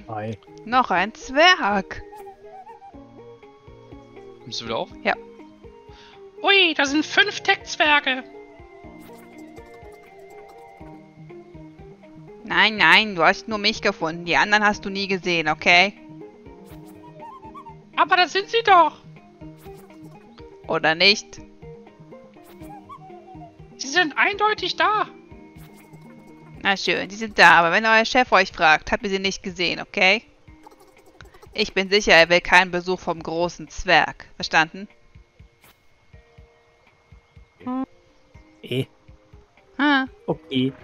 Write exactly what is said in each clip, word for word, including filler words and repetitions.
Hi. Noch ein Zwerg. Nimmst du wieder auf? Ja. Ui, da sind fünf Tech-Zwerge. Nein, nein, du hast nur mich gefunden. Die anderen hast du nie gesehen, okay? Aber da sind sie doch. Oder nicht? Sie sind eindeutig da. Na schön, die sind da, aber wenn euer Chef euch fragt, habt ihr sie nicht gesehen, okay? Ich bin sicher, er will keinen Besuch vom großen Zwerg. Verstanden? Eh. Ah. Okay.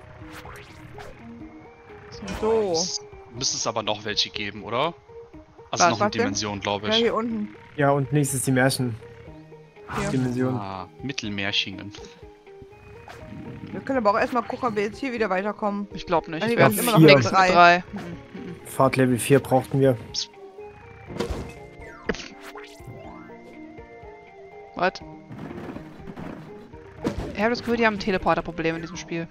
So. Es müsste es aber noch welche geben, oder? Also Was, noch eine was denn? Dimension, glaube Ja, ich. hier unten. Ja, und nächstes die Märchen. Hier. Dimension. Ah, Mittelmärchingen. Wir können aber auch erstmal gucken, ob wir jetzt hier wieder weiterkommen. Ich glaube nicht. Also, Ich wir wäre haben immer noch vier. nix mit drei. drei. Fahrtlevel vier brauchten wir. Was? Ich habe das Gefühl, die haben ein Teleporter-Problem in diesem Spiel.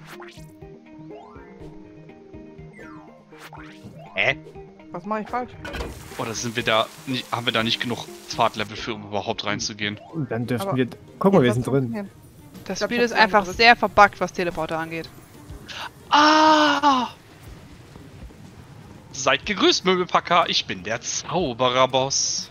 Hä? Was mache ich falsch? Oder sind wir da nicht, haben wir da nicht genug Fahrtlevel für, um überhaupt reinzugehen? Und dann dürften Aber wir... Guck mal, wir Jetzt sind was drin. funktioniert. Das glaub, Spiel ich ist hab's einfach angedrückt. sehr verbuggt, was Teleporter angeht. Ah! Seid gegrüßt, Möbelpacker. Ich bin der Zaubererboss.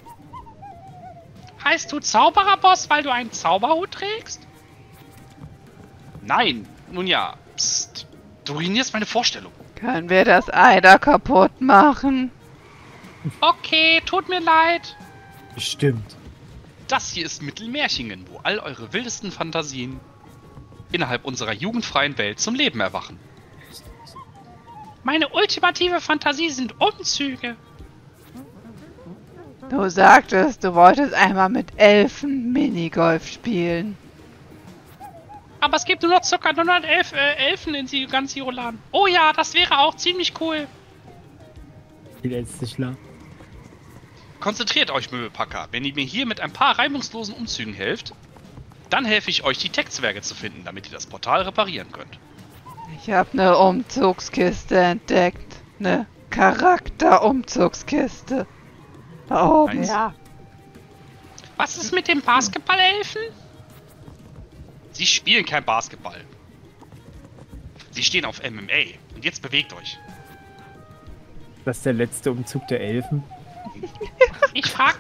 Heißt du Zaubererboss, weil du einen Zauberhut trägst? Nein. Nun ja. Psst. Du ruinierst meine Vorstellung. Können wir das Ei da kaputt machen? Okay, tut mir leid. Stimmt. Das hier ist Mittelmärchingen, wo all eure wildesten Fantasien innerhalb unserer jugendfreien Welt zum Leben erwachen. Meine ultimative Fantasie sind Umzüge. Du sagtest, du wolltest einmal mit Elfen Minigolf spielen. Aber es gibt nur noch ca. hundertelf äh, Elfen in Sie- ganz Siolan. Oh ja, das wäre auch ziemlich cool. Die letzte Schlaf. Konzentriert euch, Möbelpacker. Wenn ihr mir hier mit ein paar reibungslosen Umzügen helft, dann helfe ich euch, die Tech-Zwerge zu finden, damit ihr das Portal reparieren könnt. Ich habe eine Umzugskiste entdeckt. Eine Charakter-Umzugskiste. Da oben. Nice. Ja. Was ist mit den Basketballelfen? Sie spielen kein Basketball. Sie stehen auf M M A. Und jetzt bewegt euch. Das ist der letzte Umzug der Elfen. Ich frag...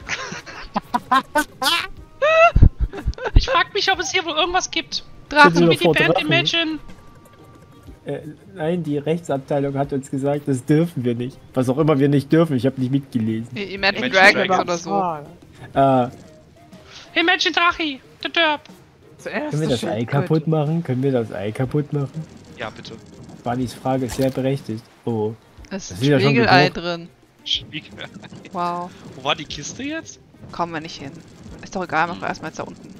ich frag mich, ob es hier wohl irgendwas gibt. Drachen. So wie die vor Band Drachen. Imagine. Äh, nein, die Rechtsabteilung hat uns gesagt, das dürfen wir nicht. Was auch immer wir nicht dürfen, ich habe nicht mitgelesen. Imagine Imagine Dragons Dragons. oder so. Ah, Äh, Imagine Drachi. The Derp. zuerst können wir das Ei kaputt machen? Können wir das Ei kaputt machen? Ja, bitte. Barneys Frage ist sehr berechtigt. Oh. Es Das ist ist ja ein schon Spiegelei genug. drin. Spiegel. Wow. Wo war die Kiste jetzt? Kommen wir nicht hin. Ist doch egal, machen wir erstmal jetzt da unten.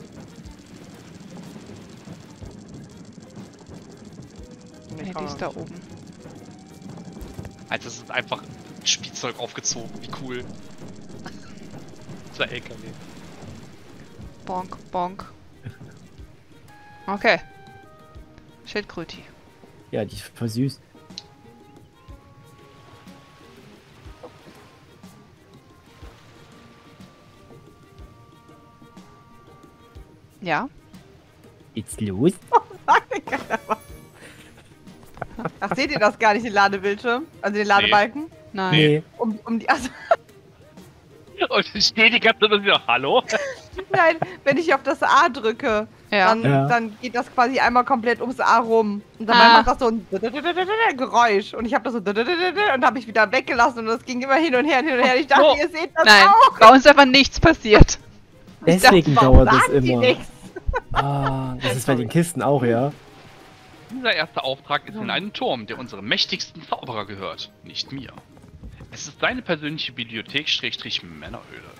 Nee, die ist da oben. Alter, das ist einfach Spielzeug aufgezogen. Wie cool. Der L K W. Bonk, bonk. Okay. Schildkröti. Ja, die ist voll süß. Ja? Geht's los? Ach, seht ihr das gar nicht, den Ladebildschirm? Also den Ladebalken? Nein. Nee. Um, um die. Also, Und ich stehe die ganze Zeit und so, hallo? nein, wenn ich auf das A drücke, Ja. dann, Ja. dann geht das quasi einmal komplett ums A rum. Und dann Ah. macht das so ein Geräusch. Und ich habe das so und habe ich wieder weggelassen und das ging immer hin und her und hin und her. Ich dachte, Oh. ihr seht das Nein, auch. bei uns ist einfach nichts passiert. Deswegen Warum dauert das sagen die immer. nichts? Ah, das ist bei den Kisten auch, ja. Unser erster Auftrag ist in einem Turm, der unserem mächtigsten Zauberer gehört, nicht mir. Es ist seine persönliche Bibliothek-Männerhöhle.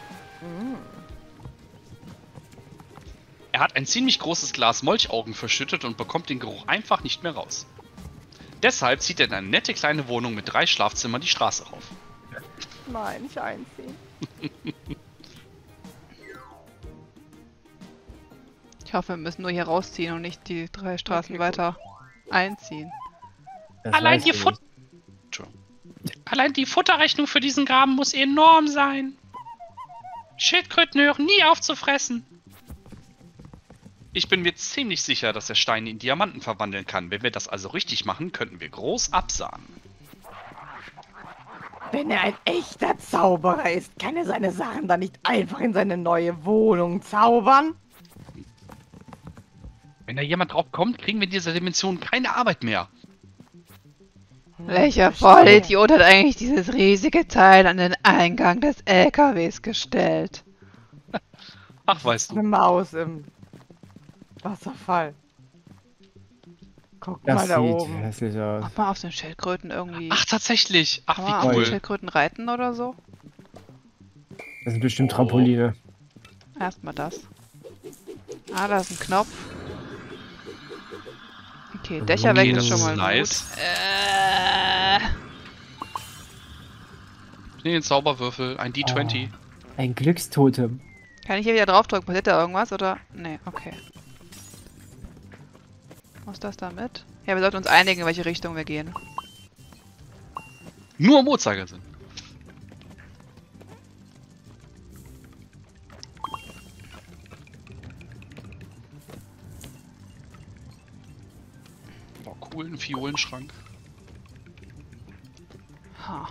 Er hat ein ziemlich großes Glas Molchaugen verschüttet und bekommt den Geruch einfach nicht mehr raus. Deshalb zieht er in eine nette kleine Wohnung mit drei Schlafzimmern die Straße rauf. Nein, nicht einziehen. Ich hoffe, wir müssen nur hier rausziehen und nicht die drei Straßen Okay, weiter einziehen. Das Allein weißt ihr du Fut nicht. Entschuldigung. Allein die Futterrechnung für diesen Graben muss enorm sein. Schildkröten hören nie auf zu fressen. Ich bin mir ziemlich sicher, dass er Steine in Diamanten verwandeln kann. Wenn wir das also richtig machen, könnten wir groß absahnen. Wenn er ein echter Zauberer ist, kann er seine Sachen dann nicht einfach in seine neue Wohnung zaubern? Wenn da jemand drauf kommt, kriegen wir in dieser Dimension keine Arbeit mehr. Welcher Vollidiot hat eigentlich dieses riesige Teil an den Eingang des L K Ws gestellt? Ach, weißt Eine du. Maus im Wasserfall. Guck Das mal da sieht oben. hässlich aus. Mach mal auf den Schildkröten irgendwie. Ach, tatsächlich. Ach, Kann man wie auf den cool. Schildkröten reiten oder so? Das sind bestimmt Oh. Trampoline. Erstmal das. Ah, da ist ein Knopf. Okay, Dächer Okay, weg das ist schon ist mal nice. gut. Äh, Nee, den Zauberwürfel, ein D zwanzig. Ein Glückstotem. kann ich hier wieder draufdrücken? Passiert da irgendwas oder? Nee, okay. Was ist das damit? Ja, wir sollten uns einigen, in welche Richtung wir gehen. Nur im Uhrzeigersinn. Oh, cool, ein Fiolenschrank. Ha.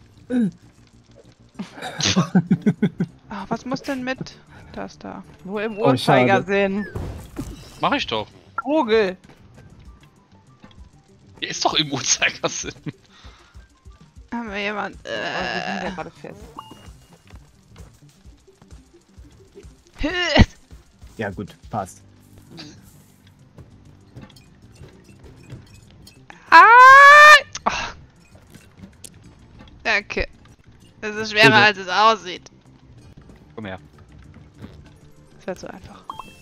Ah, was muss denn mit? Das da. Nur im Oh, schade. Uhrzeigersinn. Mach ich doch. Vogel. Der ist doch im Uhrzeigersinn. Haben wir jemand? Oh, wir sind ja Äh. gerade fest. Ja gut, passt. Ah! Oh. Danke. Es ist schwerer, Bitte. als es aussieht. Komm her. Das wird so einfach.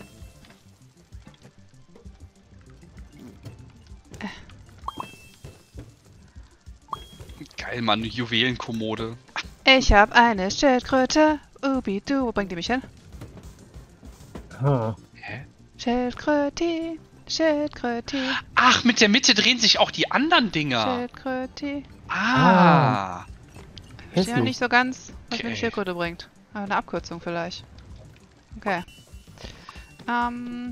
Geil, Mann, Juwelenkommode. Ich hab eine Schildkröte. Ubi-du. Wo bringt die mich hin? Ha. Hä? Schildkröti. Schildkröti. Ach, mit der Mitte drehen sich auch die anderen Dinger. Schildkröti. Ah. Ich verstehe noch Hässlich. nicht so ganz, was mir Okay. die Schildkröte bringt. Aber eine Abkürzung vielleicht. Okay. Ähm.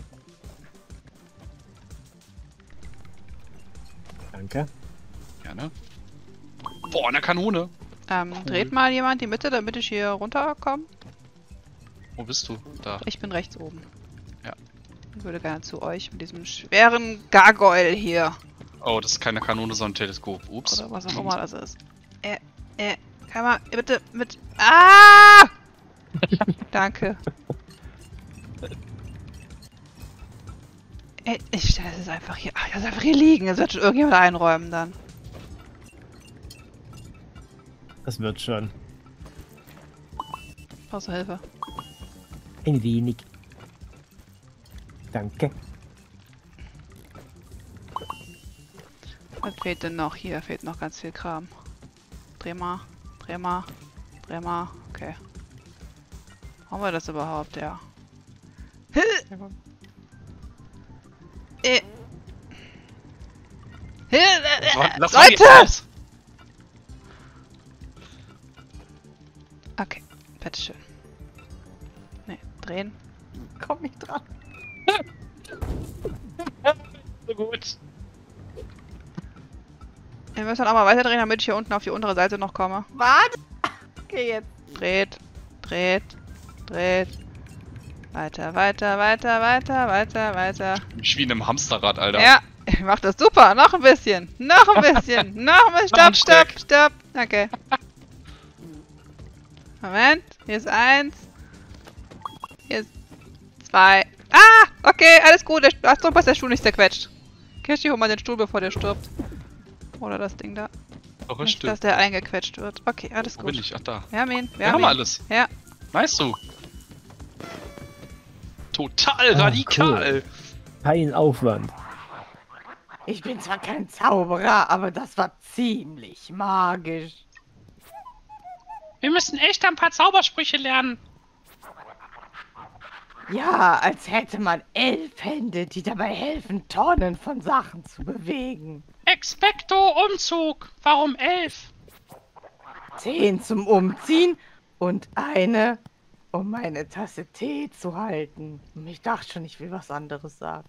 Danke. Gerne. Boah, eine Kanone. Ähm, Cool. dreht mal jemand die Mitte, damit ich hier runterkomme. Wo bist du? Da. Ich bin rechts oben. Ja. Ich würde gerne zu euch mit diesem schweren Gargoyle hier. Oh, das ist keine Kanone, sondern ein Teleskop. Ups. Oder was auch immer das ist. Äh, äh, kann man bitte mit... Ah! Danke. Äh, ich stelle es einfach hier... Ach, das ist einfach hier liegen. Das wird schon irgendjemand einräumen dann. Das wird schon. Brauchst du Hilfe? Ein wenig. Danke. Was fehlt denn noch? Hier fehlt noch ganz viel Kram. Dreh mal, dreh mal, dreh mal. Okay. Haben wir das überhaupt? Ja. Äh. Lass- lass mal jetzt Leute! raus. Okay, bitteschön. Ne, drehen. Komm nicht dran. So gut. Wir müssen auch mal weiter drehen, damit ich hier unten auf die untere Seite noch komme. Warte. Okay, jetzt. Dreht, dreht, dreht. Weiter, weiter, weiter, weiter, weiter, weiter. Wie wie in einem Hamsterrad, Alter. Ja, ich mach das super. Noch ein bisschen. Noch ein bisschen. Noch ein bisschen. Noch ein Stopp, stopp, Stück. stopp. Okay. Moment. Hier ist eins. Hier ist zwei. Ah, okay, alles gut. Der, ach so, dass der Stuhl nicht zerquetscht. Kirschi, hol mal den Stuhl, bevor der stirbt. Oder das Ding da. Doch, das Nicht, stimmt. dass der eingequetscht wird. Okay, alles Wo bin gut. ich? Ach, da. Wir haben ihn. Wir, Wir haben haben ihn. alles. Ja. Weißt du. Total Ah, radikal. Kein Aufwand. Ich bin zwar kein Zauberer, aber das war ziemlich magisch. Wir müssen echt ein paar Zaubersprüche lernen. Ja, als hätte man elf Hände, die dabei helfen, Tonnen von Sachen zu bewegen. Expecto Umzug. Warum elf? zehn zum Umziehen und eine, um meine Tasse Tee zu halten. Ich dachte schon, ich will was anderes sagen.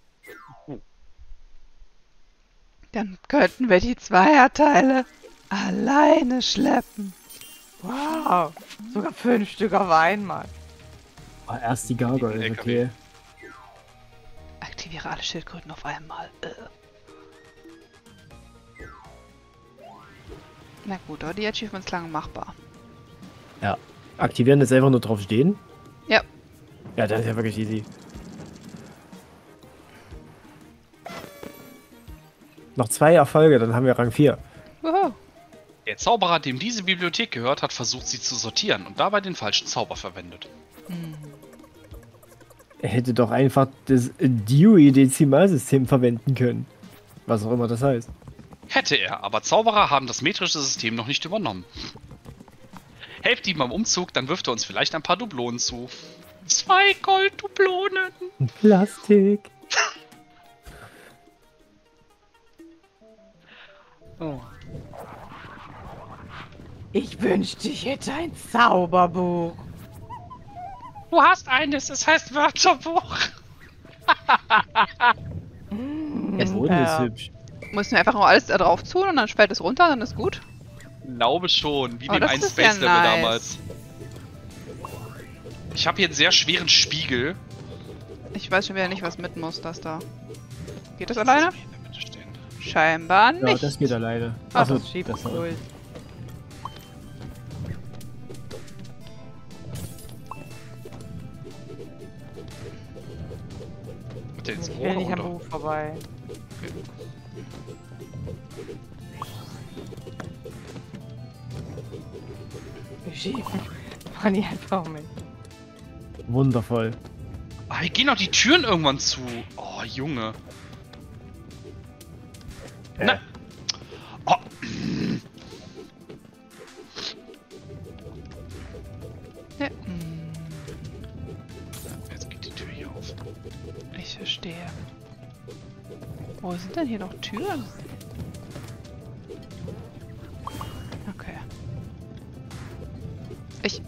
Dann könnten wir die Zweierteile alleine schleppen. Wow, sogar fünf Stück auf einmal. Oh, erst die Gargoyle, okay. Aktiviere alle Schildkröten auf einmal. Äh. Na gut, aber die Achievements klangen machbar. Ja. Aktivieren ist einfach nur drauf stehen? Ja. Ja, das ist ja wirklich easy. Noch zwei Erfolge, dann haben wir Rang vier. Wow. Der Zauberer, dem diese Bibliothek gehört, hat versucht, sie zu sortieren und dabei den falschen Zauber verwendet. Hm. Er hätte doch einfach das Dewey-Dezimalsystem verwenden können. Was auch immer das heißt. Hätte er, aber Zauberer haben das metrische System noch nicht übernommen. Helft ihm beim Umzug, dann wirft er uns vielleicht ein paar Dublonen zu. Zwei Golddublonen! Plastik. Oh. Ich wünschte, ich hätte ein Zauberbuch. Du hast eines, es heißt Wörterbuch. Das Boden ist hübsch. Müssen wir einfach nur alles da drauf tun und dann fällt es runter, dann ist gut. Glaube schon, wie Oh, dem das einen ist Space ja Level nice. damals. Ich habe hier einen sehr schweren Spiegel. Ich weiß schon wieder nicht, was mit muss, das da. Geht das alleine? Lass mich in der Mitte stehen. Scheinbar Ja, nicht. das geht alleine. Ach, Achso, Das schiebt das cool. Mit der ins Ich Rohr will nicht am runter. Buch vorbei. Wir schieben. Mach die einfach mit. Wundervoll. Ah, hier gehen doch die Türen irgendwann zu. Oh, Junge. Äh, Na. Oh. Ja. Hm, Jetzt geht die Tür hier auf. ich verstehe. Wo sind denn hier noch Türen? Okay. Ich...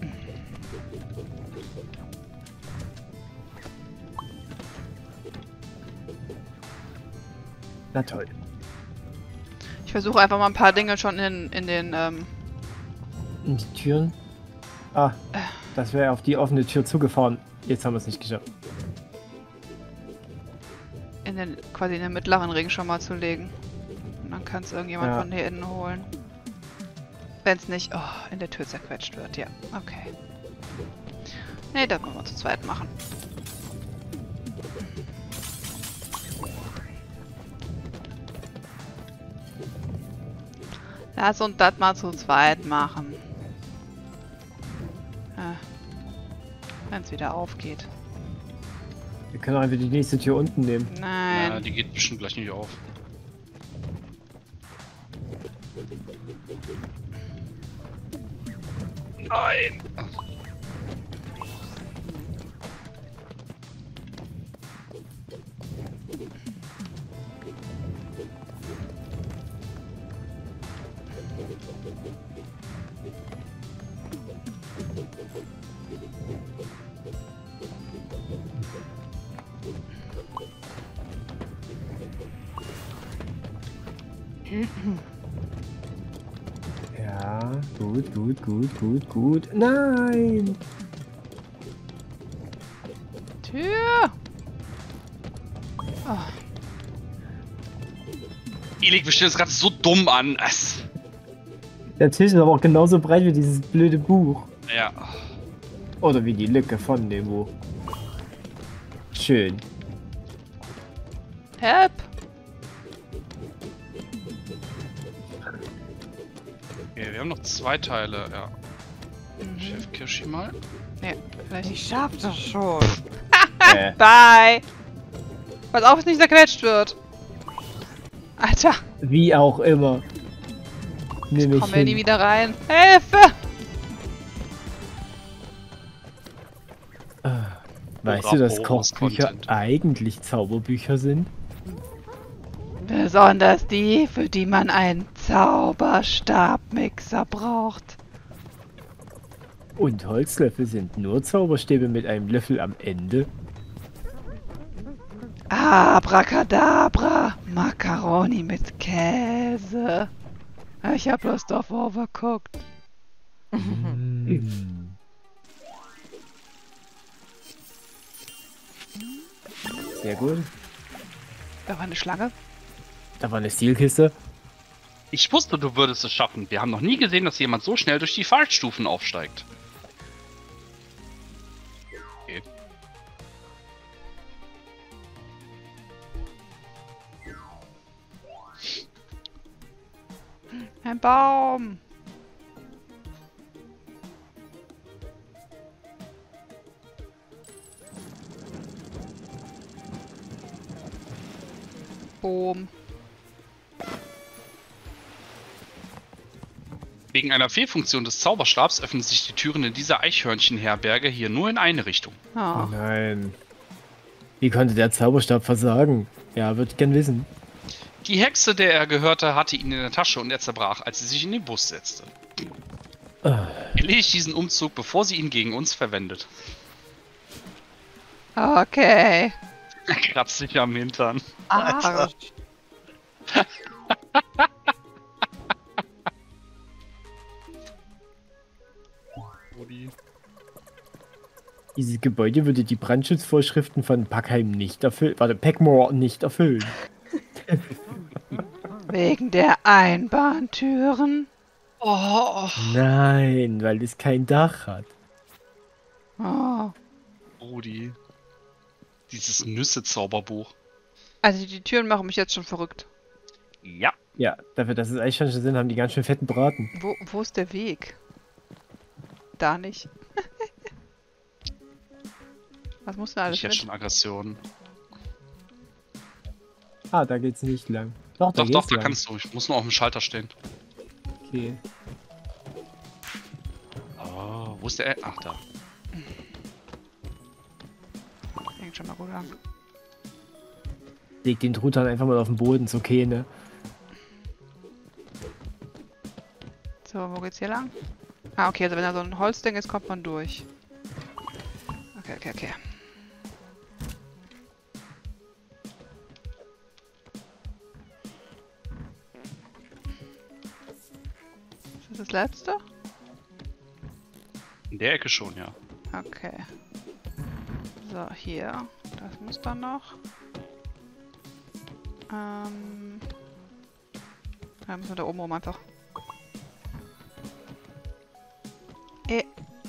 Na toll. Ich versuche einfach mal ein paar Dinge schon in, in den, ähm, Und die Türen? Ah, das wäre auf die offene Tür zugefahren. Jetzt haben wir es nicht geschafft. in den, quasi in den mittleren Ring schon mal zu legen. Und dann kann es irgendjemand Ja. von hier innen holen. Wenn es nicht, oh, in der Tür zerquetscht wird, ja. Okay. Nee, das wollen wir zu zweit machen. Lass uns das mal zu zweit machen. Äh, wenn es wieder aufgeht. Wir können auch einfach die nächste Tür unten nehmen. Nein. Ja, die geht bestimmt gleich nicht auf. Nein! Ja, gut, gut, gut, gut, gut. Nein! Tür! Oh, Elik, wir stellen uns gerade so dumm an. Es, Der Tisch ist aber auch genauso breit wie dieses blöde Buch. ja. Oder wie die Lücke von dem Buch. Schön. help! Okay, wir haben noch zwei Teile, ja. Mhm. Chef Kirschi mal. Nee, vielleicht Ich schaff das schon. äh, Bye! Pass auf, dass nicht zerquetscht wird. Alter, wie auch immer. Nehme ich kommen wir nie hin. wieder rein. Hilfe! Weißt du, dass Bonus Kochbücher Content. eigentlich Zauberbücher sind? Besonders die, für die man einen Zauberstabmixer braucht. Und Holzlöffel sind nur Zauberstäbe mit einem Löffel am Ende. Abracadabra! Macaroni mit Käse. Ich hab bloß drauf overcooked. Mm. Sehr gut. Da war eine Schlange. Da war eine Stilkiste. Ich wusste, du würdest es schaffen. Wir haben noch nie gesehen, dass jemand so schnell durch die Fallstufen aufsteigt. Okay. Ein Baum. Boom. Wegen einer Fehlfunktion des Zauberstabs öffnen sich die Türen in dieser Eichhörnchenherberge hier nur in eine Richtung. Oh Oh. nein. Wie konnte der Zauberstab versagen? Ja, würde ich gern wissen. Die Hexe, der er gehörte, hatte ihn in der Tasche und er zerbrach, als sie sich in den Bus setzte. Ah. Erledigt diesen Umzug, bevor sie ihn gegen uns verwendet. Okay. Er kratzt sich am Hintern. Ah. Dieses Gebäude würde die Brandschutzvorschriften von Packheim nicht erfüllen. Warte, Packmore nicht erfüllen. Wegen der Einbahntüren. Oh, Nein, weil es kein Dach hat. Oh. Rudi. Dieses Nüsse-Zauberbuch. Also die Türen machen mich jetzt schon verrückt. Ja. Ja, dafür, dass es Eichhörnchen sind, haben die ganz schön fetten Braten. Wo, wo ist der Weg? Da nicht. Was muss denn alles Ich hätte mit? schon Aggression. Ah, da geht's nicht lang. Doch, da Doch, doch, geht's da lang. kannst du. Ich muss nur auf dem Schalter stehen. Okay. Oh, wo ist der? Ach, da. Fängt schon mal gut an. Leg den Truthahn einfach mal auf den Boden, ist okay, ne? So, wo geht's hier lang? Ah, okay, also wenn da so ein Holzding ist, kommt man durch. Okay, okay, okay. Ist das das letzte? In der Ecke schon, ja. Okay. So, hier. Das muss dann noch. Ähm. Da müssen wir da oben rum einfach. Eh.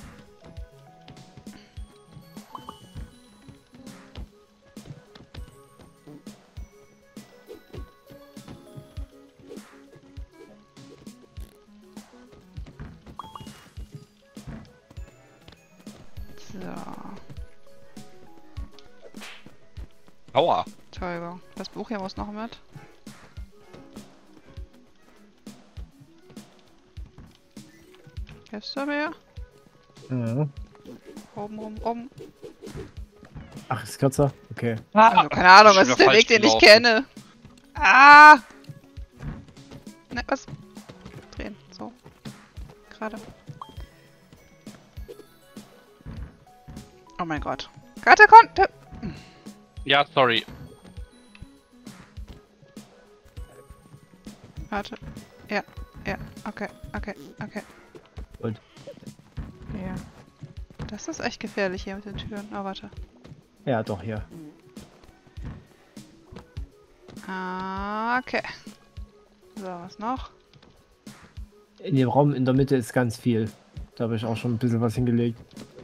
So. Aua. Entschuldigung. Das Buch hier muss noch mit. Hilfst du mir? Ja. Oben, rum, um. Ach, ist kürzer? Okay. Also, keine Ahnung, schon was ist wieder der Weg, falsch den ich gelaufen. kenne? Ah! Ne, was? Drehen, so. Gerade. Oh mein Gott. Gerade konnte. Ja, sorry. Warte. Ja, ja. Okay, okay, okay. Und? Ja. Das ist echt gefährlich hier mit den Türen. Oh, warte. Ja, doch, hier. Ah, okay. So, was noch? In dem Raum in der Mitte ist ganz viel. Da habe ich auch schon ein bisschen was hingelegt.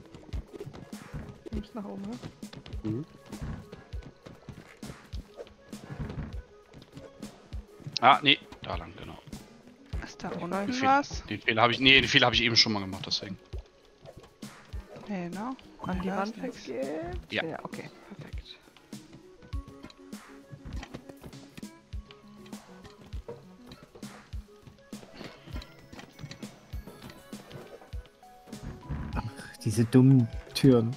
Du musst nach oben, ne? Mhm. Ah, nee, da lang, genau. Ist da Den unten Fehler, was? den Fehler habe ich, nee, den Fehler habe ich eben schon mal gemacht, deswegen. Nee, ne? An die Da Wand ist nichts. weggeht. Ja. Ja, okay, perfekt. Diese dummen Türen.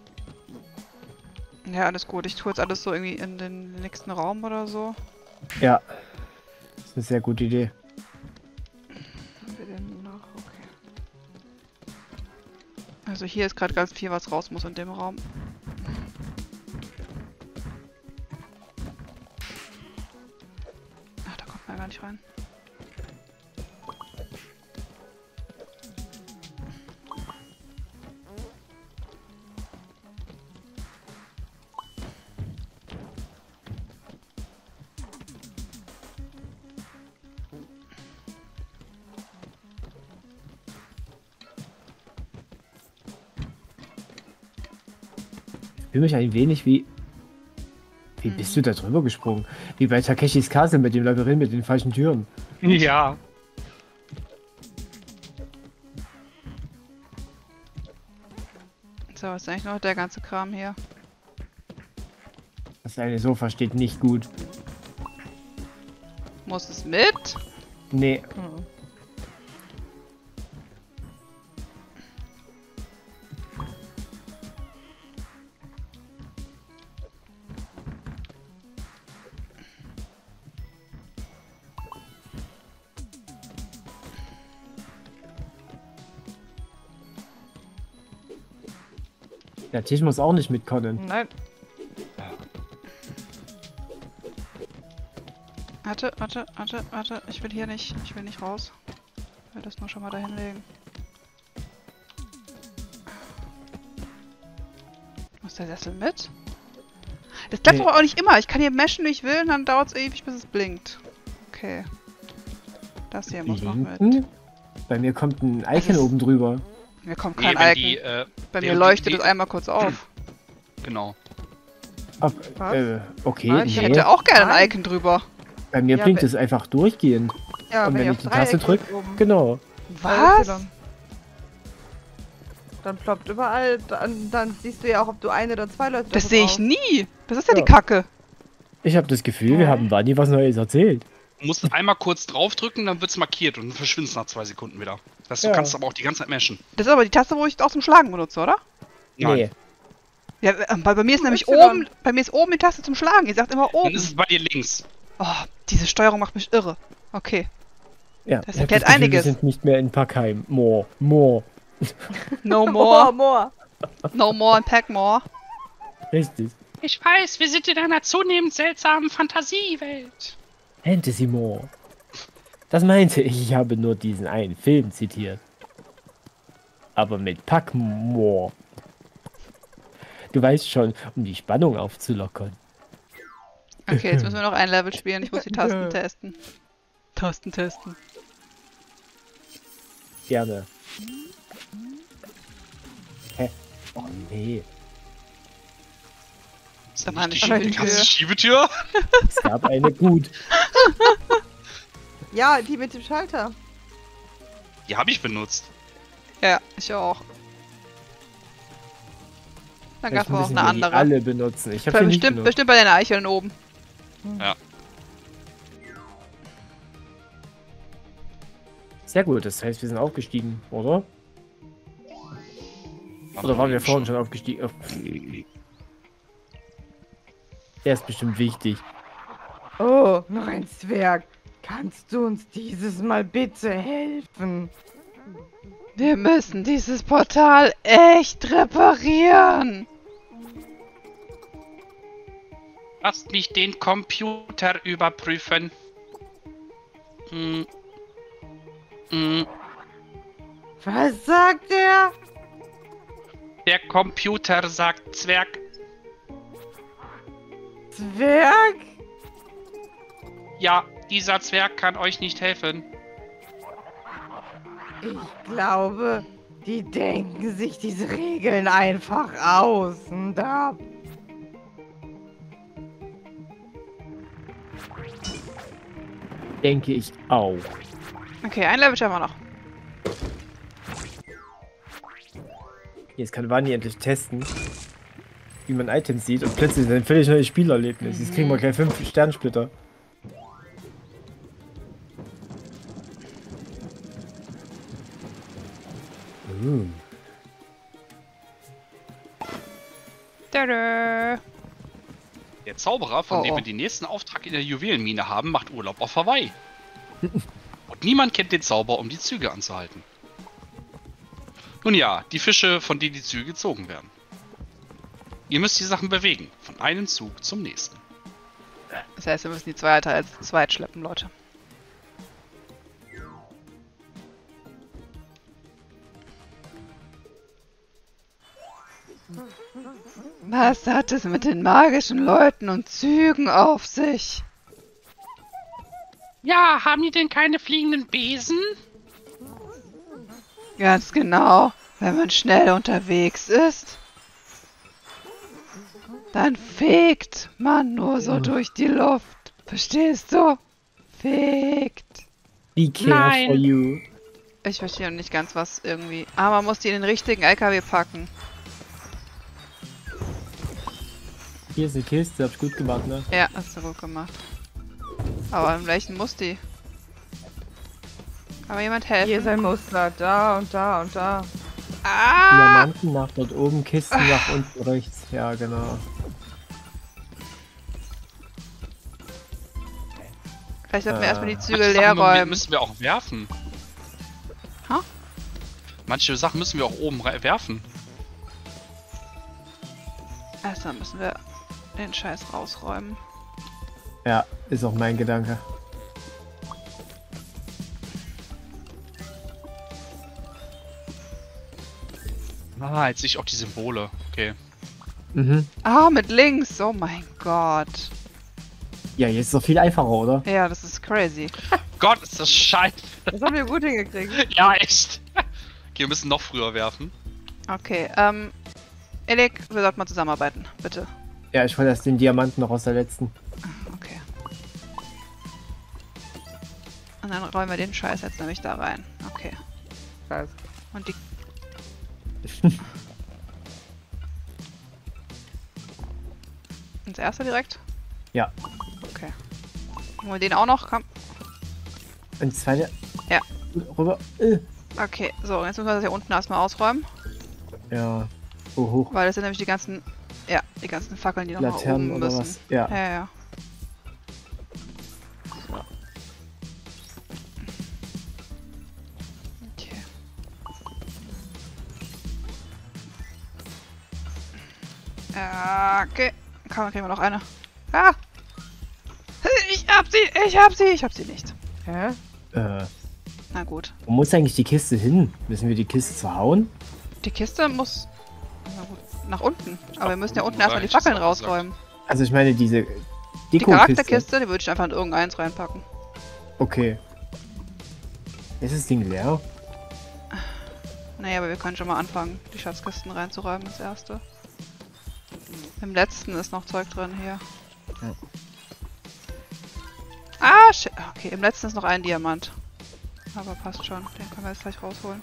Ja, alles gut. Ich tue jetzt alles so irgendwie in den nächsten Raum oder so. Ja. Das ist eine sehr gute Idee. Haben wir denn noch? Okay. Also hier ist gerade ganz viel, was raus muss in dem Raum. Ach, da kommt man gar nicht rein. Ich fühle mich ein wenig wie... Wie bist du da drüber gesprungen? Wie bei Takeshis Castle mit dem Labyrinth mit den falschen Türen. Ja. So, was ist eigentlich noch der ganze Kram hier? Das eine Sofa steht nicht gut. Muss es mit? Nee. Hm. Der Tisch muss auch nicht mitkommen. Nein. Warte, warte, warte, warte. Ich will hier nicht. Ich will nicht raus. Ich will das nur schon mal dahin legen. Muss der Sessel mit? Das klappt Nee. aber auch nicht immer. Ich kann hier meshen, wie ich will, und dann dauert es ewig, bis es blinkt. Okay. Das hier muss noch mit. Hinten? Bei mir kommt ein Icon ist- oben drüber. Mir kommt Nee, kein wenn Icon. die, äh, Bei mir während leuchtet die- es einmal kurz auf. Genau. Ob, Was? äh, okay, Ah, Ich nee. hätte auch gerne ein Nein. Icon drüber. Bei mir Ja, blinkt wenn- es einfach durchgehend. Ja, Und wenn auf ich die Dreieck Taste drück, drückt oben. genau. Was? Y. Dann ploppt überall, dann, dann siehst du ja auch, ob du eine oder zwei Leute Das drauf sehe ich brauchst. nie. Das ist ja, Ja. die Kacke. Ich habe das Gefühl, wir Hä? haben Wani was Neues erzählt. Du musst einmal kurz draufdrücken, dann wird's markiert und dann verschwindest nach zwei Sekunden wieder. Das heißt, du Ja. kannst aber auch die ganze Zeit meshen. Das ist aber die Taste, wo ich es auch zum Schlagen benutze, oder? Nee. Ja, äh, bei, bei mir ist nämlich Y. oben, bei mir ist oben die Taste zum Schlagen. Ihr sagt immer Dann oben. ist es bei dir links. Oh, diese Steuerung macht mich irre. Okay. Ja, Das ich hab erklärt Gefühl, einiges. Wir sind nicht mehr in Packheim. More, more. No More, more. more. No more and pack more. Richtig. Ich weiß, wir sind in einer zunehmend seltsamen Fantasiewelt. Fantasy more. Das meinte ich, ich habe nur diesen einen Film zitiert. Aber mit Pack more. Du weißt schon, um die Spannung aufzulockern. Okay, jetzt müssen wir noch ein Level spielen. Ich muss die Tasten Dö. testen. Tasten testen. Gerne. Hä? Oh nee. Da war eine Die Schiebetür. ganze Schiebetür? Es gab eine gut. Ja, die mit dem Schalter. Die habe ich benutzt. Ja, ich auch. Dann gab Vielleicht es auch müssen eine wir die andere. alle benutzen. Ich habe sie nicht Bestimmt, benutzt. bestimmt bei den Eicheln oben. Sehr gut, das heißt, wir sind aufgestiegen, oder? Oder waren wir vorhin schon aufgestiegen? Oh. Der ist bestimmt wichtig. Oh, noch ein Zwerg. Kannst du uns dieses Mal bitte helfen? Wir müssen dieses Portal echt reparieren. Lasst mich den Computer überprüfen. Hm. Hm. Was sagt er? Der Computer sagt Zwerg. Zwerg? Ja, dieser Zwerg kann euch nicht helfen. Ich glaube, die denken sich diese Regeln einfach aus. Und da. Denke ich auch. Okay, ein Level schaffen wir noch. Jetzt kann Wani endlich testen, wie man Items sieht und plötzlich ist ein völlig neues Spielerlebnis. Jetzt kriegen wir gleich fünf Sternsplitter. Uh. Tada. Der Zauberer, von Oh, dem oh. wir den nächsten Auftrag in der Juwelenmine haben, macht Urlaub auf Hawaii. Und niemand kennt den Zauber, um die Züge anzuhalten. Nun ja, die Fische, von denen die Züge gezogen werden. Ihr müsst die Sachen bewegen, von einem Zug zum nächsten. Das heißt, wir müssen die zwei Teile als zweit schleppen, Leute. Was hat es mit den magischen Leuten und Zügen auf sich? Ja, haben die denn keine fliegenden Besen? Ganz genau. Wenn man schnell unterwegs ist, dann fegt man nur so durch die Luft. Verstehst du? Fegt. Be care Nein. for you. Ich verstehe noch nicht ganz, was irgendwie... Ah, man muss die in den richtigen L K W packen. Hier ist eine Kiste, hab ich gut gemacht, ne? Ja, hast du gut gemacht. Aber in welchen muss die? Kann mir jemand helfen? Hier ist ein Muster. Da und da und da. Ah! Diamanten nach dort oben, Kisten nach unten rechts. Ja, genau. Vielleicht sollten wir Äh. erstmal die Züge Manche leer Sachen räumen. müssen wir auch werfen. Ha? Manche Sachen müssen wir auch oben re- werfen. Erstmal müssen wir den Scheiß rausräumen. Ja, ist auch mein Gedanke. Ah, jetzt sehe ich auch die Symbole. Okay. Mhm. Ah, mit links! Oh mein Gott. Ja, jetzt ist doch viel einfacher, oder? Ja, das ist crazy. Gott, ist das scheiße. Das haben wir gut hingekriegt. Ja, echt. Okay, wir müssen noch früher werfen. Okay, ähm... Elik, wir sollten mal zusammenarbeiten, bitte. Ja, ich wollte erst den Diamanten noch aus der letzten. Okay. Und dann räumen wir den Scheiß jetzt nämlich da rein. Okay. Scheiße. Und die... Ins erste direkt? Ja. Okay. Wollen wir den auch noch? Komm. Und zweite. Ja. Rüber. Äh. Okay, so, jetzt müssen wir das hier unten erstmal ausräumen. Ja. Oh, hoch. Weil das sind nämlich die ganzen... Ja, die ganzen Fackeln, die noch nach Laternen oben oder müssen. was? Ja. Ja, ja. So. Okay. Ja, okay. Komm, kriegen wir noch eine. Ah! Ich hab sie! Ich hab sie! Ich hab sie nicht. Hä? Äh. Na gut. Wo muss eigentlich die Kiste hin? Müssen wir die Kiste zerhauen? Die Kiste muss... Na gut, nach unten. Aber wir müssen ja unten Ja, erstmal die ich hab's Fackeln auch gesagt. rausräumen. Also ich meine diese Die Deko-Kiste. Charakterkiste, die würde ich einfach in irgendeins reinpacken. Okay. Ist das Ding leer? Naja, aber wir können schon mal anfangen, die Schatzkisten reinzuräumen als erste. Im letzten ist noch Zeug drin hier. Ja. Ah, shit. Okay, im letzten ist noch ein Diamant. Aber passt schon, den können wir jetzt gleich rausholen.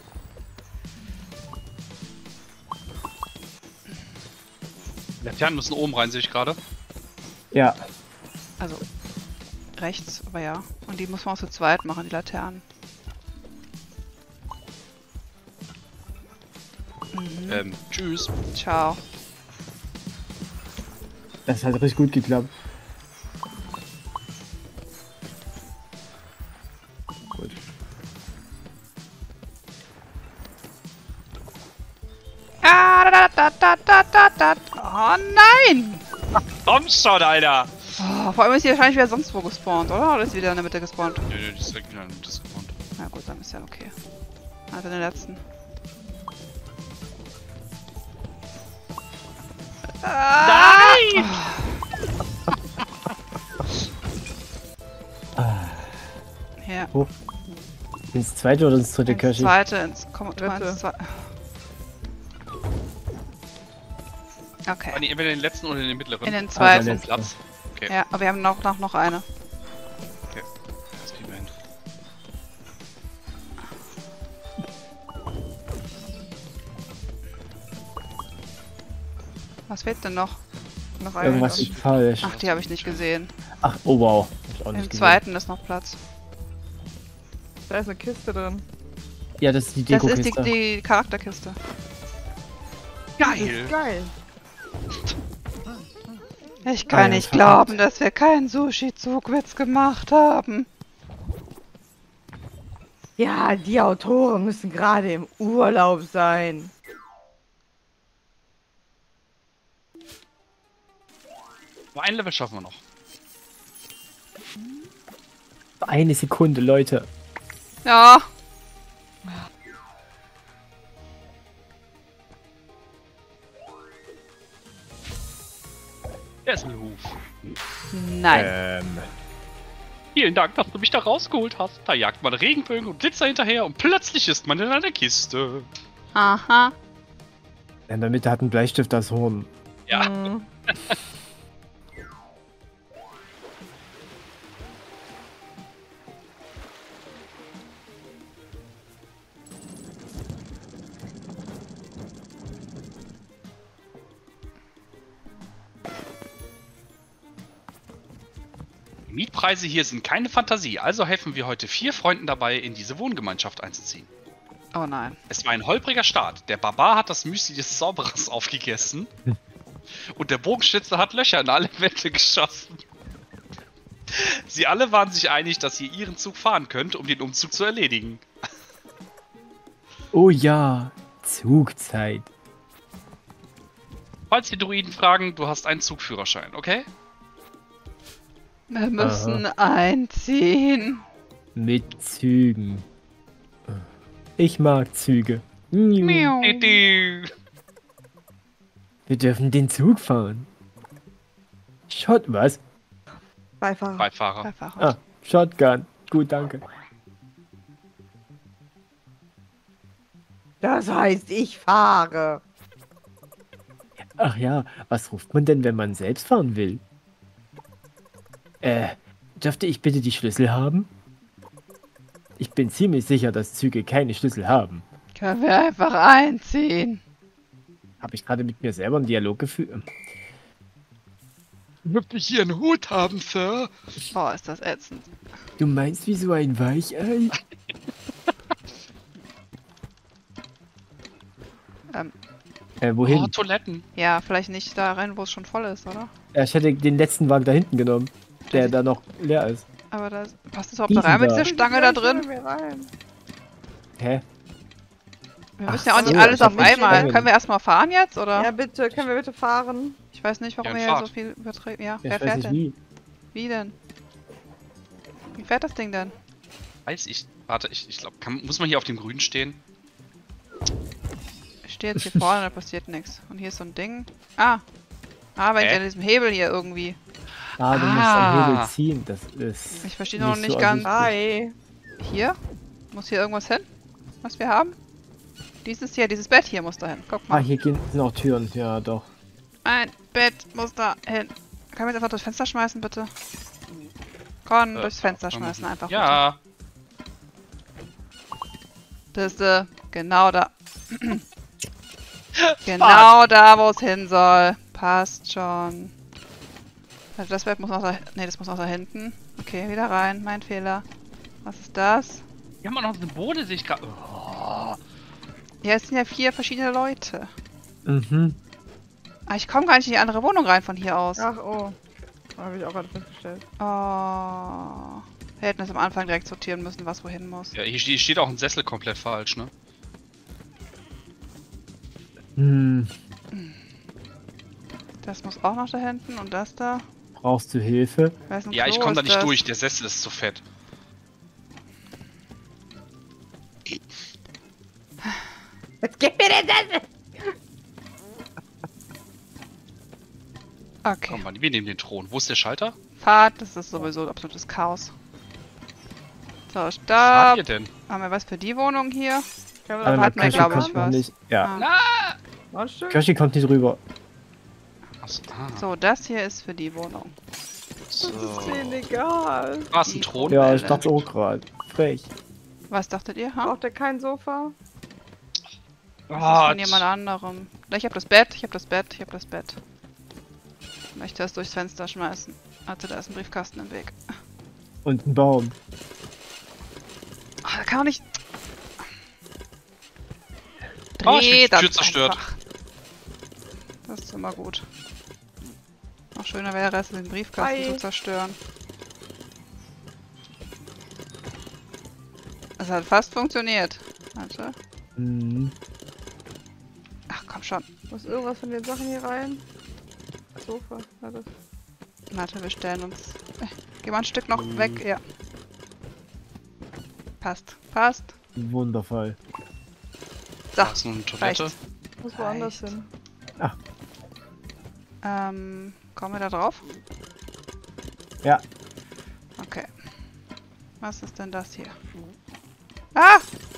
Laternen müssen oben rein, sehe ich gerade. Ja. Also, rechts, aber ja. Und die muss man auch zu zweit machen, die Laternen. Mhm. Ähm, tschüss. Ciao. Das hat richtig gut geklappt. Gut. Ah, da, da, da, da, da, da. Oh nein! Komm schon, Alter! Oh, vor allem ist hier wahrscheinlich wieder sonst wo gespawnt, oder? Oder ist wieder in der Mitte gespawnt? Nö, nö, die ist direkt wieder das Grund. Na gut, dann ist ja okay. Also den letzten. Nein! Ja. Hoch. Ins zweite oder ins dritte Ins Kirche? zweite, ins... Komm, du Dritte. ins zweite. Okay. Ah, nee, entweder den letzten oder den mittleren. In den Ah, zweiten. der Platz. Okay, Ja, aber wir haben noch, noch, noch eine. das kriegen wir hin. Was fehlt denn noch? Noch eine. Irgendwas ist falsch. Ach, die habe ich nicht gesehen. Ach, oh wow. Hab ich auch nicht Im gesehen. zweiten ist noch Platz. Da ist eine Kiste drin. Ja, das ist die Das ist Deko-Kiste. die, die Charakterkiste. Das Geil! ist geil. Ich kann Ah ja, nicht verdammt. glauben, dass wir keinen Sushi-Zugwitz gemacht haben. Ja, die Autoren müssen gerade im Urlaub sein. Aber ein Level schaffen wir noch. Eine Sekunde, Leute. Ja. Esselhuf. Nein. Ähm, Vielen Dank, dass du mich da rausgeholt hast. Da jagt man Regenbögen und Blitzer hinterher und plötzlich ist man in einer Kiste. Aha. in der Mitte hat ein Bleistift das Horn. Ja. Hm. Die Mietpreise hier sind keine Fantasie, also helfen wir heute vier Freunden dabei, in diese Wohngemeinschaft einzuziehen. Oh nein. Es war ein holpriger Start. Der Barbar hat das Müsli des Zauberers aufgegessen. Und der Bogenschütze hat Löcher in alle Wände geschossen. Sie alle waren sich einig, dass ihr ihren Zug fahren könnt, um den Umzug zu erledigen. Oh ja, Zugzeit. Falls die Druiden fragen, du hast einen Zugführerschein, okay? Wir müssen einziehen. Mit Zügen. Ich mag Züge. Miau. Du. Wir dürfen den Zug fahren. Shot, was? Beifahrer. Beifahrer. Einfach. Ah, Shotgun. Gut, danke. Das heißt, ich fahre. Ach ja, was ruft man denn, wenn man selbst fahren will? Äh, dürfte ich bitte die Schlüssel haben? Ich bin ziemlich sicher, dass Züge keine Schlüssel haben. Können wir einfach einziehen? Habe ich gerade mit mir selber einen Dialog geführt? Dürfte ich hier einen Hut haben, Sir? Boah, ist das ätzend. Du meinst wie so ein Weichei? Ähm, Äh, wohin? Oh, Toiletten. ja, vielleicht nicht da rein, wo es schon voll ist, oder? Ja, ich hätte den letzten Wagen da hinten genommen, der da noch leer ist. Aber da passt es überhaupt da Diesen rein mit da. dieser Stange da drin? Hä? Wir Ach müssen ja auch nicht so, alles ich hab auf mit einmal. Stangen. Können wir erstmal fahren jetzt, oder? Ja, bitte, können wir bitte fahren? Ich weiß nicht, warum Ja, wir hier Fahrt. so viel übertreiben. Ja, Ja, wer ich weiß fährt nicht denn? wie. Wie denn? Wie fährt das Ding denn? Weiß ich. Warte, ich, ich glaube, muss man hier auf dem Grün stehen? Ich stehe jetzt hier vorne, da passiert nichts. Und hier ist so ein Ding. Ah. Ah, wenn ich Hä? an diesem Hebel hier irgendwie. Ah, du musst Ah. am Hebel ziehen. Das ist. Ich verstehe noch nicht nicht so ganz. ersichtlich. Hi. Hier? Muss hier irgendwas hin? Was wir haben? Dieses hier, dieses Bett hier muss da hin. Guck Ah, mal. hier gehen, sind auch Türen. Ja, doch. Ein Bett muss da hin. Können wir jetzt einfach durchs Fenster schmeißen, bitte? Con, Äh, durchs Fenster ähm, schmeißen einfach. Ja. Das ist äh, genau da. Genau da, wo es hin soll. Passt schon. Also das Bett muss noch da. Ne, das muss noch da hinten. Okay, wieder rein. Mein Fehler. Was ist das? Wir haben auch noch Symbole, sehe ich gerade. Oh. Ja, es sind ja vier verschiedene Leute. Mhm. Ah, ich komme gar nicht in die andere Wohnung rein von hier aus. Ach, oh. Habe ich auch gerade festgestellt. Oh. Wir hätten es am Anfang direkt sortieren müssen, was wohin muss. Ja, hier steht, steht auch ein Sessel komplett falsch, ne? Hm. Das muss auch noch da hinten und das da. Brauchst du Hilfe? Wer Ja, ich komme da nicht durch. Der Sessel ist zu fett. Jetzt gib mir den Sessel! Okay. Komm mal, wir nehmen den Thron. Wo ist der Schalter? Fahrt, das ist sowieso absolutes Chaos. So, Was Stopp. fahrt ihr denn? Haben wir was für die Wohnung hier? Können wir Aber noch hatten wir, Kirschi glaub kommt ich, noch was. nicht. Ja. Ah. Na! Noch ein Stück? Kirschi kommt nicht rüber. Achso, ah. So, das hier ist für die Wohnung. So. Das ist denen egal. Ah, ist ein Thron? Ja, ich dachte auch gerade. Frech. Was dachtet ihr? Ha? Braucht er kein Sofa? Das ist Ah, von jemand anderem. Ich hab das Bett, ich hab das Bett, ich hab das Bett. Ich möchte das durchs Fenster schmeißen. Also da ist ein Briefkasten im Weg. Und ein Baum. Ach, da kann auch nicht... Oh, ich bin Dreh die Tür das zerstört. einfach. Das ist immer gut. Noch schöner wäre es, den Briefkasten Hi. zu zerstören. Das hat fast funktioniert. Warte. Mhm. Ach, komm schon. Muss irgendwas von den Sachen hier rein? Sofa. Ja, das. Warte, wir stellen uns. Äh, geh mal ein Stück noch Mhm. weg. Ja. Passt. Passt. Wundervoll. So, Da ist noch eine Toilette. reicht's. Muss woanders Reicht. hin. Ähm, kommen wir da drauf? Ja. Okay. Was ist denn das hier? Ah!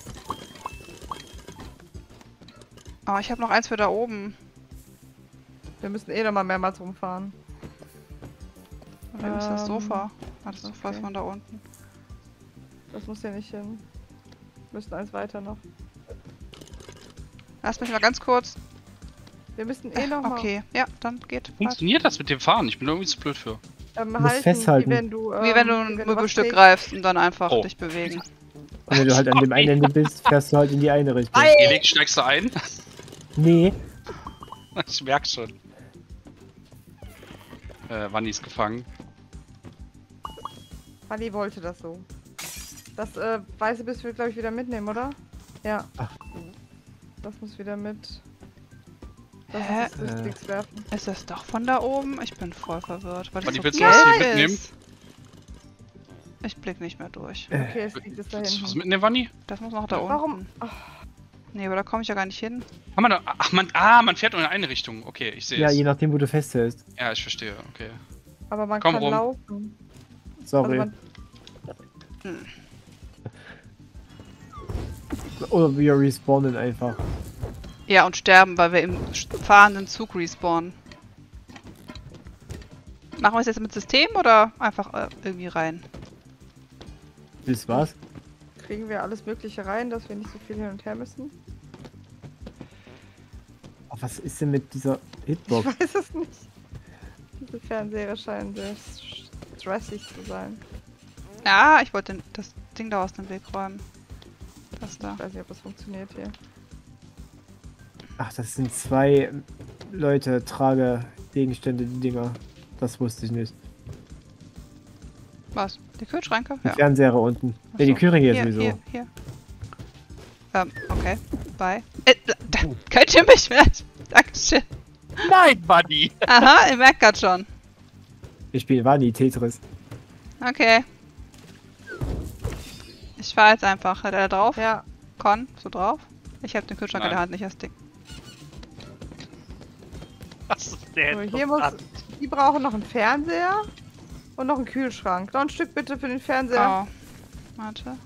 Oh, ich habe noch eins für da oben. Wir müssen eh noch mal mehrmals rumfahren. Und dann ist das Ähm, Sofa. Ah, das Sofa ist okay. von da unten. Das muss hier nicht hin. Wir müssen eins weiter noch. Lass mich mal ganz kurz. Wir müssen eh noch mal Okay, ja, dann geht. Funktioniert das mit dem Fahren? Ich bin da irgendwie zu blöd für. ähm, musst halten, festhalten. wie wenn du, ähm, Wie wenn du ein was Möbelstück trägst. greifst und dann einfach Oh. dich bewegen. Und wenn du halt an dem einen Ende bist, fährst du halt in die eine Richtung. Ei! Elik, steigst du ein? Nee. Ich merk schon. Äh, Wanni ist gefangen. Fanny wollte das so. Das äh, weiße Biss will, glaube ich, wieder mitnehmen, oder? Ja. Ach. Das muss wieder mit. Das Hä? ist das Durchblicks werfen. Ist das doch von da oben? Ich bin voll verwirrt. Weil das Wanni, so willst du was gelb hier mitnehmen? ist. Ich blick nicht mehr durch. Äh, Okay, es liegt jetzt da Willst du was hinten. mitnehmen, Wanni? Das muss noch da unten. Warum? Ach, Nee, aber da komme ich ja gar nicht hin. Haben wir da, ach, man, ah, man fährt nur in eine Richtung. Okay, ich sehe ja, es. je nachdem, wo du festhältst. Ja, ich verstehe. Okay. aber man Komm kann rum. laufen. Sorry. Also man, Oder wir respawnen einfach. Ja, und sterben, weil wir im fahrenden Zug respawnen. Machen wir es jetzt mit System oder einfach äh, irgendwie rein? Ist was? kriegen wir alles Mögliche rein, dass wir nicht so viel hin und her müssen. Oh, was ist denn mit dieser Ich Hitbox? weiß es nicht. Diese Fernseher scheinen sehr stressig zu sein. Ja, ich wollte den- das Ding da aus dem Weg räumen. Das da. Ich weiß nicht, ob das funktioniert hier. Ach, das sind zwei Leute, Tragegegenstände, die Dinger. Das wusste ich nicht. Was? Die Kühlschränke? Die Ja. Fernseher unten. Ach Ne, die so. Küche hier Hier, sowieso. hier, hier. Ähm, okay. Bye. Äh, da, könnt ihr mich mehr? Dankeschön. Nein, Buddy! Aha, ihr merkt grad schon. Ich spiele Wani Tetris. Okay. Ich fahr jetzt einfach. Hat er da drauf? Ja, Con, so drauf? Ich hab den Kühlschrank in der Nein. Hand, nicht das Ding. Was ist denn? so, hier muss. Die brauchen noch einen Fernseher und noch einen Kühlschrank. Noch ein Stück bitte für den Fernseher. Oh. Warte.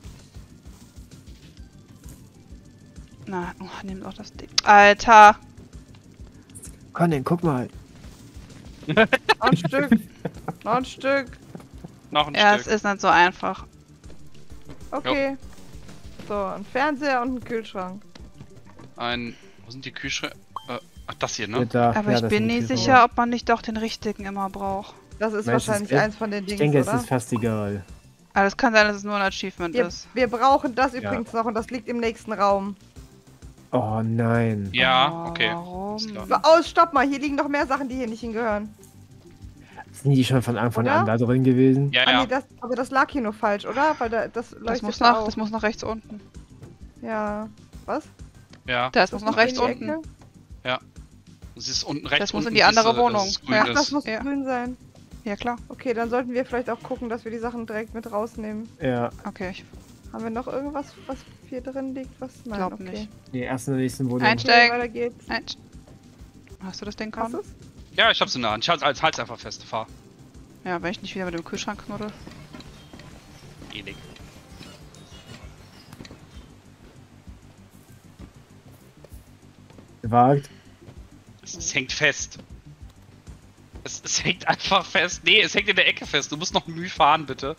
Na, oh, nehmt auch das Ding. Alter! Conan, guck mal. Noch ein Stück. Noch ein Stück. Noch ein Ja, es Stück. ist nicht so einfach. Okay. So, ein Fernseher und ein Kühlschrank. Ein. Wo sind die Kühlschränke? Äh, ach, das hier, Ja, ne? da. Aber ja, ich das bin sind die nicht Küche. sicher, ob man nicht doch den richtigen immer braucht. Das ist Meinst du, wahrscheinlich es- eins von den Ich Dings, denke, es oder? ist fast egal. Aber es kann sein, dass es nur ein Achievement Wir, ist. wir brauchen das übrigens noch und das liegt im nächsten Raum. Oh nein. Ja, Oh, okay. Warum? Ist klar. Oh, stopp mal, hier liegen noch mehr Sachen, die hier nicht hingehören. Sind die schon von Anfang Oder? an da drin gewesen? Ja, Ah, ja. nee, das, aber das lag hier nur falsch, oder? Weil da, das leuchtet Das muss, da nach, auch. das muss nach rechts unten. Ja. Was? Ja. Das, Das muss nach in rechts die unten. Ecke? Es ist unten rechts. Das muss in unten die andere siehst du, Wohnung. dass es grün Ja. Ach, das ist. muss Ja. grün sein. Ja, klar. Okay, dann sollten wir vielleicht auch gucken, dass wir die Sachen direkt mit rausnehmen. Ja. Okay, ich Haben wir noch irgendwas, was hier drin liegt? Was? Nein, glaub okay. nicht. Nee, erst in der nächsten Wohnung. Einst- Okay, Steig. weiter geht's. Nein. Hast du das Ding, Hast Con? du's? Ja, ich hab's in der Hand. Ich halt's, als- halt's einfach fest. Fahr. Ja, wenn ich nicht wieder mit dem Kühlschrank knuddel. Elik. Gewagt. Es, es hängt fest. Es, es hängt einfach fest. Nee, es hängt in der Ecke fest. Du musst noch Mühe fahren, bitte.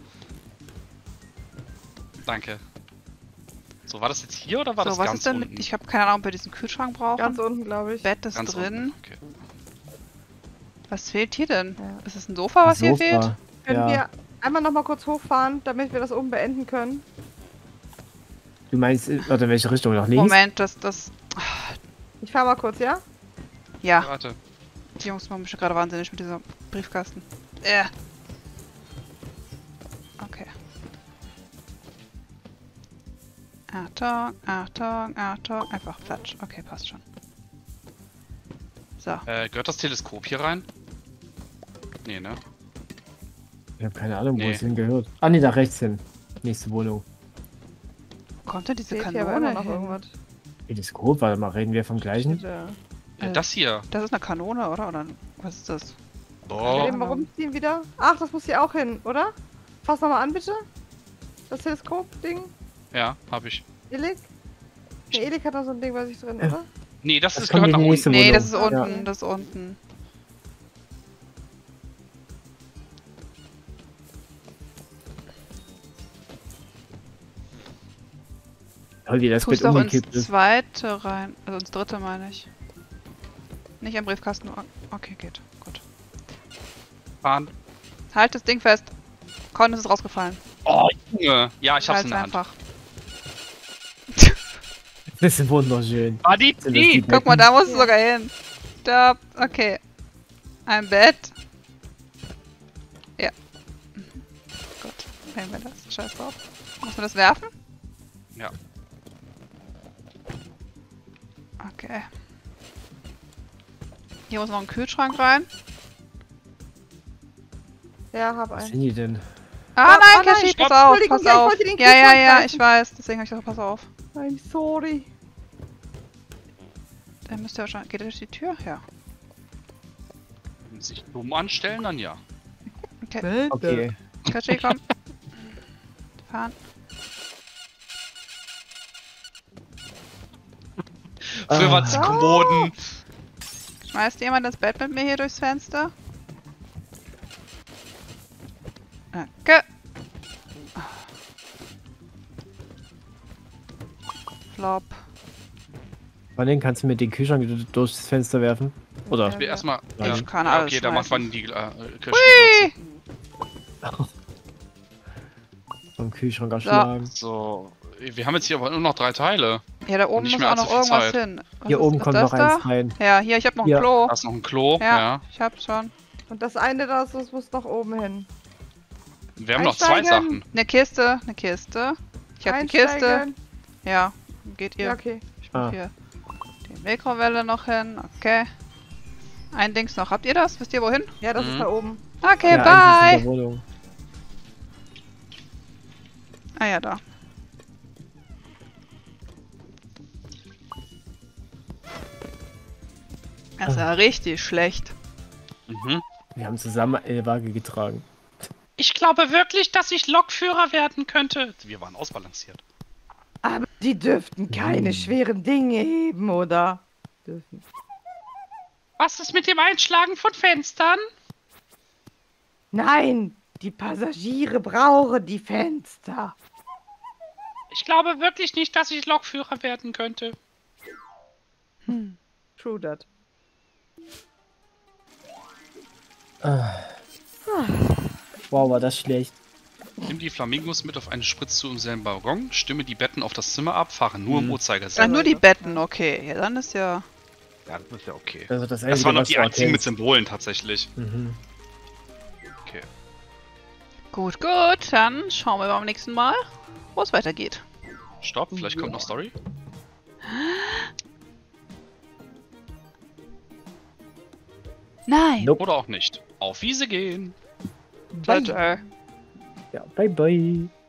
Danke. So, war das jetzt hier oder war So, das was ganz ist denn unten? mit. Ich habe keine Ahnung, ob wir diesen Kühlschrank brauchen. Ganz unten, glaube ich. Bett ist Ganz drin. unten. Okay. Was fehlt hier denn? Ja. Ist es ein Sofa, was hier Sofa. fehlt? Können Ja. wir einmal noch mal kurz hochfahren, damit wir das oben beenden können? Du meinst, äh, warte, in welche Richtung? Nach links? Moment, das, das. Ich fahr mal kurz, ja? Ja, Warte. die Jungs machen mich gerade wahnsinnig mit diesem Briefkasten. Äh. Okay. Achtung, Achtung, Achtung. Einfach Platsch. Okay, passt schon. So. Äh, gehört das Teleskop hier rein? Nee, ne? Ich habe keine Ahnung, wo Nee. es hingehört. Ah, nee, da rechts hin. Nächste Wohnung. Wo kommt denn diese Seht hier aber Kanone immer noch hin? irgendwas. Teleskop, warte mal, reden wir vom gleichen? Bitte. Äh, Äh, das hier. Das ist eine Kanone, oder? Oder was ist das? Boah. Eben mal rumziehen wieder. Ach, das muss hier auch hin, oder? Fass nochmal an, bitte. Das Teleskop-Ding. Ja, hab ich. Elik. Der Elik hat noch so ein Ding bei sich drin, Ja. oder? Nee, das, Das ist kommt gehört in nach die nächste unten. Nee, Wohnung. das ist Ja. unten. Das ist unten. Holly, das Tust Bett doch ins umgekippt ist. zweite rein. Also ins dritte meine ich. Nicht am Briefkasten. o- Okay, geht. Gut. Fahren. Halt das Ding fest. Con, es ist rausgefallen. Oh, Junge. Ja, ich hab's Halt's in der Hand. einfach. Das ist wunderschön. Ah, die, Sind das die die. Guck mal, da musst du Ja. sogar hin. Stopp. Okay. Ein Bett. Ja. Mhm. Gut. Nehmen wir das. Scheiß drauf. Muss man das werfen? Ja. Okay. Hier muss noch ein Kühlschrank rein. Ja, hab Was einen. sind die denn? Ah, Ah, nein, ah, nein, Kashi, stopp. pass auf, Entschuldigung, pass ja, ich auf. wollte den Ja, ja, Kühlschrank ja, greifen. ich weiß. Deswegen habe ich gesagt, pass auf. I'm sorry. Dann müsst ihr wahrscheinlich... Geht er durch die Tür? Ja. Wenn sich dumm anstellen, dann ja. Okay. Okay. Kashi, komm. Fahren. Früher Ah. waren es Kommoden. Schmeißt jemand das Bett mit mir hier durchs Fenster? Danke. Flop. Wann denn kannst du mit den Kühlschrank wieder durchs Fenster werfen? Oder? Ja. Wir erstmal. Ja, Ja, ich kann ja, alles okay, dann macht schmeißen. man die äh, Kirschen. Vom Kühlschrank erschlagen. So, wir haben jetzt hier aber nur noch drei Teile. Ja, da oben Nicht muss mehr auch noch allzu viel irgendwas Zeit. hin. Was Hier ist, oben ist kommt das noch da? eins rein. Ja, hier, ich hab noch ein Hier. Klo. Da ist noch ein Klo. Ja, Ja. ich hab's schon. Und das eine da, das muss nach oben hin. Wir haben noch zwei Einsteigen. Sachen. Eine Kiste, eine Kiste. Ich hab die Kiste. Einsteigen. Ja, geht ihr. Ja, okay. Ich mach Ah. hier die Mikrowelle noch hin. Okay. Ein Dings noch. Habt ihr das? Wisst ihr wohin? Ja, das Mhm. ist da oben. Okay, Ja, eins ist in bye. der Wohnung. Ah ja, da. Das ist ja richtig schlecht. Mhm. Wir haben zusammen eine Waage getragen. Ich glaube wirklich, dass ich Lokführer werden könnte. Wir waren ausbalanciert. Aber die dürften keine Hm. schweren Dinge heben, oder? Dürfen. Was ist mit dem Einschlagen von Fenstern? Nein, die Passagiere brauchen die Fenster. Ich glaube wirklich nicht, dass ich Lokführer werden könnte. Hm. True that. Wow, war das schlecht. Nimm die Flamingos mit auf eine Spritztour im selben Waggon, stimme die Betten auf das Zimmer ab, fahre nur im Mhm. Ah, Uhrzeigersinn. nur die Betten, okay. Ja, dann ist ja... Ja, das ist ja okay. Also das, Das Einzige, waren noch was die du einzigen mit erkennst. Symbolen tatsächlich. Mhm. Okay. Gut, gut. Dann schauen wir beim nächsten Mal, wo es weitergeht. Stopp, vielleicht kommt noch Story. Nein. Nope. Oder auch nicht. Auf Wiese gehen. Ciao, ciao. Ja, bye bye.